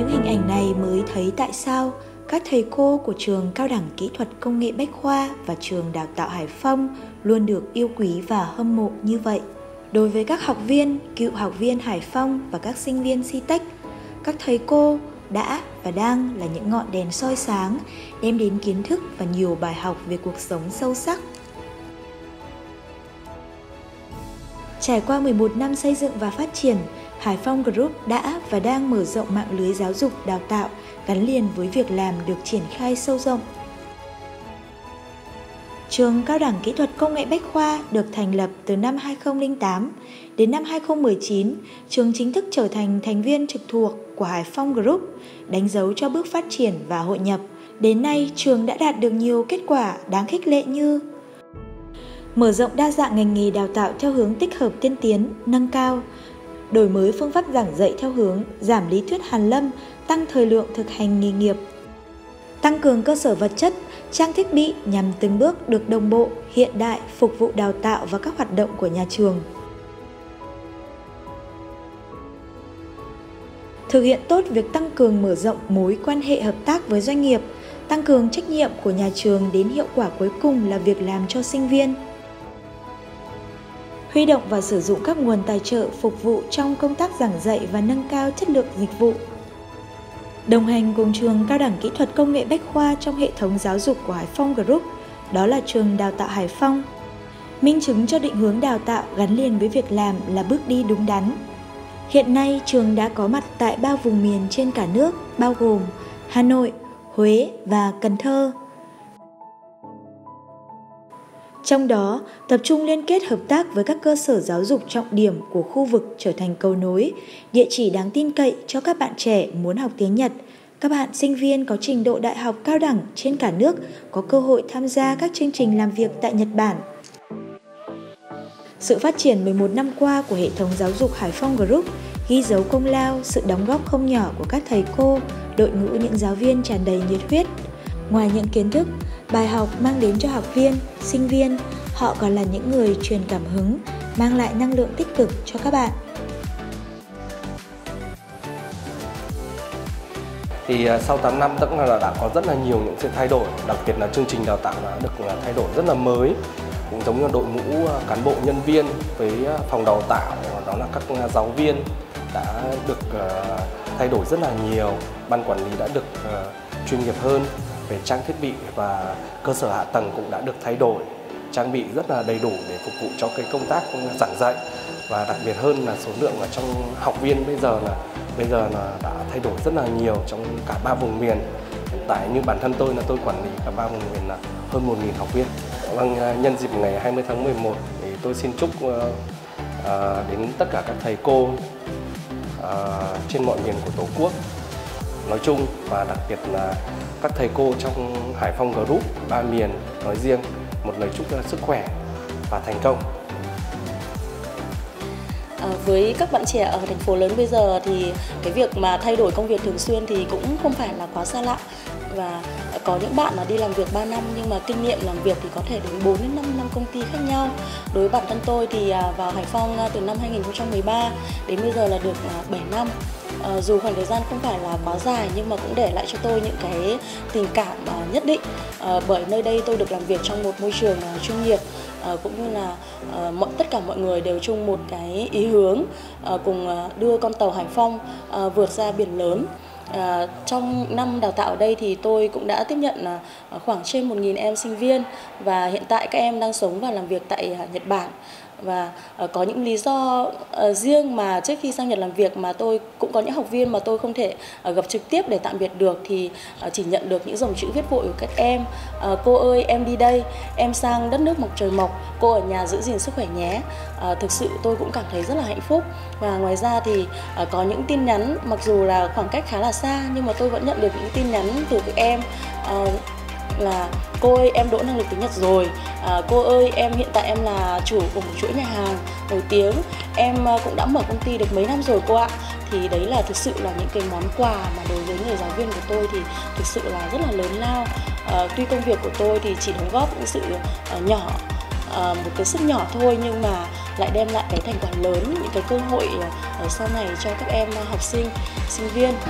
những hình ảnh này mới thấy tại sao các thầy cô của trường Cao đẳng Kỹ thuật Công nghệ Bách Khoa và trường Đào tạo Hải Phong luôn được yêu quý và hâm mộ như vậy. Đối với các học viên, cựu học viên Hải Phong và các sinh viên SITEC, các thầy cô đã và đang là những ngọn đèn soi sáng, đem đến kiến thức và nhiều bài học về cuộc sống sâu sắc. Trải qua 11 năm xây dựng và phát triển, Hải Phong Group đã và đang mở rộng mạng lưới giáo dục đào tạo gắn liền với việc làm được triển khai sâu rộng. Trường Cao đẳng Kỹ thuật Công nghệ Bách Khoa được thành lập từ năm 2008. Đến năm 2019, trường chính thức trở thành thành viên trực thuộc của Hải Phong Group, đánh dấu cho bước phát triển và hội nhập. Đến nay, trường đã đạt được nhiều kết quả đáng khích lệ như mở rộng đa dạng ngành nghề đào tạo theo hướng tích hợp tiên tiến, nâng cao, đổi mới phương pháp giảng dạy theo hướng giảm lý thuyết hàn lâm, tăng thời lượng thực hành nghề nghiệp, tăng cường cơ sở vật chất, trang thiết bị nhằm từng bước được đồng bộ, hiện đại, phục vụ đào tạo và các hoạt động của nhà trường. Thực hiện tốt việc tăng cường mở rộng mối quan hệ hợp tác với doanh nghiệp, tăng cường trách nhiệm của nhà trường đến hiệu quả cuối cùng là việc làm cho sinh viên. Huy động và sử dụng các nguồn tài trợ phục vụ trong công tác giảng dạy và nâng cao chất lượng dịch vụ. Đồng hành cùng trường Cao đẳng Kỹ thuật Công nghệ Bách Khoa trong hệ thống giáo dục của Hải Phong Group, đó là trường Đào tạo Hải Phong. Minh chứng cho định hướng đào tạo gắn liền với việc làm là bước đi đúng đắn. Hiện nay, trường đã có mặt tại 3 vùng miền trên cả nước, bao gồm Hà Nội, Huế và Cần Thơ. Trong đó, tập trung liên kết hợp tác với các cơ sở giáo dục trọng điểm của khu vực trở thành cầu nối, địa chỉ đáng tin cậy cho các bạn trẻ muốn học tiếng Nhật. Các bạn sinh viên có trình độ đại học cao đẳng trên cả nước có cơ hội tham gia các chương trình làm việc tại Nhật Bản. Sự phát triển 11 năm qua của hệ thống giáo dục Hải Phong Group ghi dấu công lao, sự đóng góp không nhỏ của các thầy cô, đội ngũ những giáo viên tràn đầy nhiệt huyết. Ngoài những kiến thức, bài học mang đến cho học viên, sinh viên, họ còn là những người truyền cảm hứng, mang lại năng lượng tích cực cho các bạn. Thì sau 8 năm tức là đã có rất là nhiều những sự thay đổi, đặc biệt là chương trình đào tạo đã được thay đổi rất là mới. Cũng giống như đội ngũ cán bộ nhân viên với phòng đào tạo, đó là các giáo viên đã được thay đổi rất là nhiều. Ban quản lý đã được chuyên nghiệp hơn về trang thiết bị và cơ sở hạ tầng cũng đã được thay đổi, trang bị rất là đầy đủ để phục vụ cho cái công tác giảng dạy. Và đặc biệt hơn là số lượng ở trong học viên bây giờ là đã thay đổi rất là nhiều trong cả 3 vùng miền. Hiện tại như bản thân tôi là tôi quản lý cả 3 vùng miền là hơn 1.000 học viên. Vâng, nhân dịp ngày 20 tháng 11 thì tôi xin chúc đến tất cả các thầy cô trên mọi miền của Tổ quốc nói chung và đặc biệt là các thầy cô trong Hải Phong Group 3 miền nói riêng một lời chúc sức khỏe và thành công. Với các bạn trẻ ở thành phố lớn bây giờ thì cái việc mà thay đổi công việc thường xuyên thì cũng không phải là quá xa lạ. Và có những bạn là đi làm việc 3 năm nhưng mà kinh nghiệm làm việc thì có thể đến 4 đến 5 năm công ty khác nhau. Đối với bản thân tôi thì vào Hải Phong từ năm 2013 đến bây giờ là được 7 năm. Dù khoảng thời gian không phải là quá dài nhưng mà cũng để lại cho tôi những cái tình cảm nhất định, bởi nơi đây tôi được làm việc trong một môi trường chuyên nghiệp, cũng như là tất cả mọi người đều chung một cái ý hướng cùng đưa con tàu Hải Phong vượt ra biển lớn. Trong năm đào tạo ở đây thì tôi cũng đã tiếp nhận khoảng trên 1.000 em sinh viên và hiện tại các em đang sống và làm việc tại Nhật Bản. Và có những lý do riêng mà trước khi sang Nhật làm việc mà tôi cũng có những học viên mà tôi không thể gặp trực tiếp để tạm biệt được thì chỉ nhận được những dòng chữ viết vội của các em. Cô ơi, em đi đây, em sang đất nước mọc trời mọc, cô ở nhà giữ gìn sức khỏe nhé. Thực sự tôi cũng cảm thấy rất là hạnh phúc. Và ngoài ra thì có những tin nhắn mặc dù là khoảng cách khá là xa nhưng mà tôi vẫn nhận được những tin nhắn từ các em là cô ơi, em đỗ năng lực tiếng Nhật rồi, cô ơi, em hiện tại em là chủ của một chuỗi nhà hàng nổi tiếng, em cũng đã mở công ty được mấy năm rồi cô ạ. Thì đấy là thực sự là những cái món quà mà đối với người giáo viên của tôi thì thực sự là rất là lớn lao. Tuy công việc của tôi thì chỉ đóng góp những sự nhỏ, một cái sức nhỏ thôi nhưng mà lại đem lại cái thành quả lớn, những cái cơ hội sau này cho các em học sinh, sinh viên.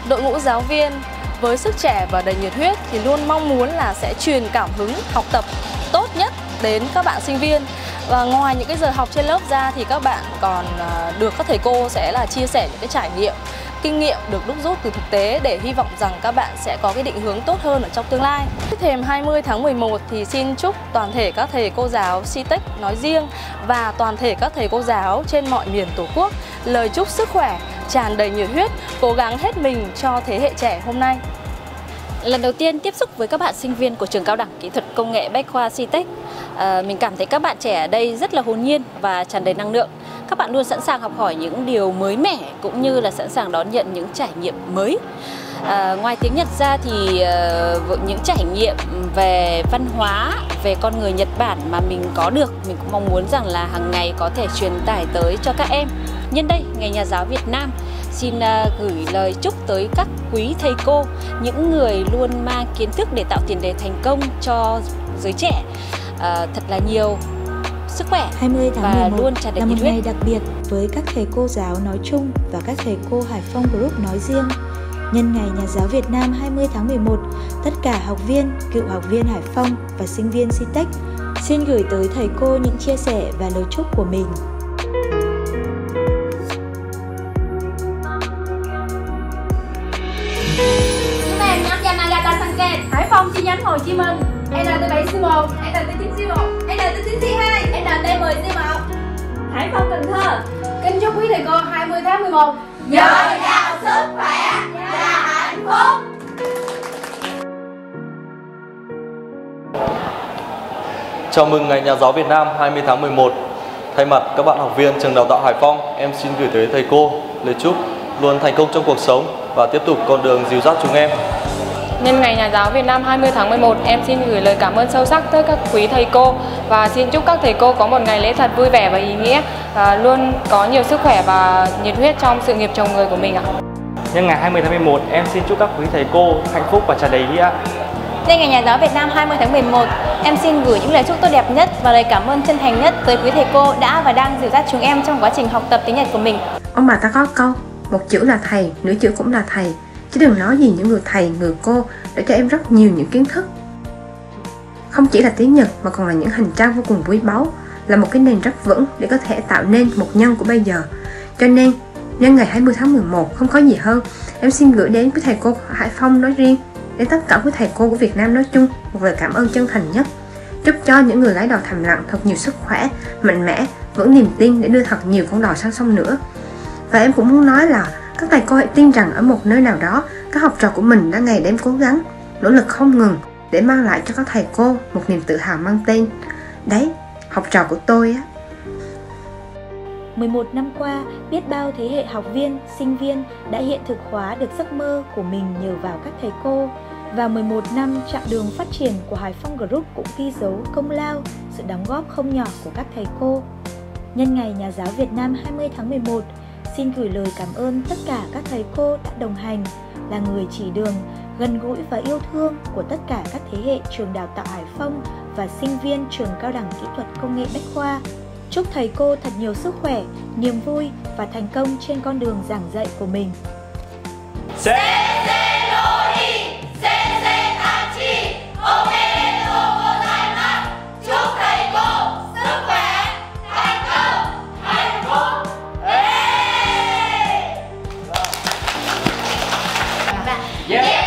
Đội ngũ giáo viên với sức trẻ và đầy nhiệt huyết thì luôn mong muốn là sẽ truyền cảm hứng học tập tốt nhất đến các bạn sinh viên. Và ngoài những cái giờ học trên lớp ra thì các bạn còn được các thầy cô sẽ là chia sẻ những cái trải nghiệm, kinh nghiệm được đúc rút từ thực tế để hy vọng rằng các bạn sẽ có cái định hướng tốt hơn ở trong tương lai. Thềm 20 tháng 11 thì xin chúc toàn thể các thầy cô giáo CTech nói riêng và toàn thể các thầy cô giáo trên mọi miền Tổ quốc lời chúc sức khỏe, tràn đầy nhiệt huyết, cố gắng hết mình cho thế hệ trẻ hôm nay. Lần đầu tiên tiếp xúc với các bạn sinh viên của trường Cao đẳng Kỹ thuật Công nghệ Bách khoa CTech, mình cảm thấy các bạn trẻ ở đây rất là hồn nhiên và tràn đầy năng lượng. Các bạn luôn sẵn sàng học hỏi những điều mới mẻ cũng như là sẵn sàng đón nhận những trải nghiệm mới. Ngoài tiếng Nhật ra thì những trải nghiệm về văn hóa, về con người Nhật Bản mà mình có được, mình cũng mong muốn rằng là hàng ngày có thể truyền tải tới cho các em. Nhân đây, Ngày Nhà giáo Việt Nam xin gửi lời chúc tới các quý thầy cô, những người luôn mang kiến thức để tạo tiền đề thành công cho giới trẻ, thật là nhiều sức khỏe 20 tháng và 11 luôn tràn đầy là một nhiệt huyết. ngày đặc biệt với các thầy cô giáo nói chung và các thầy cô Hải Phong Group nói riêng. Nhân ngày Nhà giáo Việt Nam 20 tháng 11, tất cả học viên, cựu học viên Hải Phong và sinh viên CTech xin gửi tới thầy cô những chia sẻ và lời chúc của mình. Chúng em nhóm Yamagata Sanken, Hải Phong chi nhánh Hồ Chí Minh, NT7C1, NT9C1, NT9C2, NT10C1, Hải Phong Cần Thơ. Kính chúc quý thầy cô 20 tháng 11 dồi dào sức khỏe và hạnh phúc. Chào mừng Ngày Nhà giáo Việt Nam 20 tháng 11. Thay mặt các bạn học viên trường đào tạo Hải Phong, em xin gửi tới thầy cô lời chúc luôn thành công trong cuộc sống và tiếp tục con đường dìu dắt chúng em. Nhân Ngày Nhà giáo Việt Nam 20 tháng 11, em xin gửi lời cảm ơn sâu sắc tới các quý thầy cô và xin chúc các thầy cô có một ngày lễ thật vui vẻ và ý nghĩa, và luôn có nhiều sức khỏe và nhiệt huyết trong sự nghiệp chồng người của mình ạ. Nhân ngày 20 tháng 11, em xin chúc các quý thầy cô hạnh phúc và tràn đầy ý nghĩa. Nhân Ngày Nhà giáo Việt Nam 20 tháng 11, em xin gửi những lời chúc tốt đẹp nhất và lời cảm ơn chân thành nhất tới quý thầy cô đã và đang dìu dắt chúng em trong quá trình học tập tiếng Nhật của mình. Ông bà ta có câu, một chữ là thầy, nửa chữ cũng là thầy. Chứ đừng nói gì những người thầy, người cô để cho em rất nhiều những kiến thức. Không chỉ là tiếng Nhật mà còn là những hành trang vô cùng quý báu, là một cái nền rất vững để có thể tạo nên một nhân của bây giờ. Cho nên, nhân ngày 20 tháng 11 không có gì hơn, em xin gửi đến với thầy cô Hải Phong nói riêng, đến tất cả quý thầy cô của Việt Nam nói chung, một lời cảm ơn chân thành nhất. Chúc cho những người lái đò thầm lặng thật nhiều sức khỏe, mạnh mẽ, vững niềm tin để đưa thật nhiều con đò sang sông nữa. Và em cũng muốn nói là các thầy cô hãy tin rằng ở một nơi nào đó, các học trò của mình đã ngày đêm cố gắng, nỗ lực không ngừng để mang lại cho các thầy cô một niềm tự hào mang tên. Đấy, học trò của tôi á. 11 năm qua, biết bao thế hệ học viên, sinh viên đã hiện thực hóa được giấc mơ của mình nhờ vào các thầy cô. Và 11 năm chặng đường phát triển của Hải Phong Group cũng ghi dấu công lao, sự đóng góp không nhỏ của các thầy cô. Nhân ngày Nhà giáo Việt Nam 20 tháng 11, xin gửi lời cảm ơn tất cả các thầy cô đã đồng hành, là người chỉ đường, gần gũi và yêu thương của tất cả các thế hệ trường đào tạo Hải Phong và sinh viên trường Cao đẳng Kỹ thuật Công nghệ Bách khoa. Chúc thầy cô thật nhiều sức khỏe, niềm vui và thành công trên con đường giảng dạy của mình. Yeah.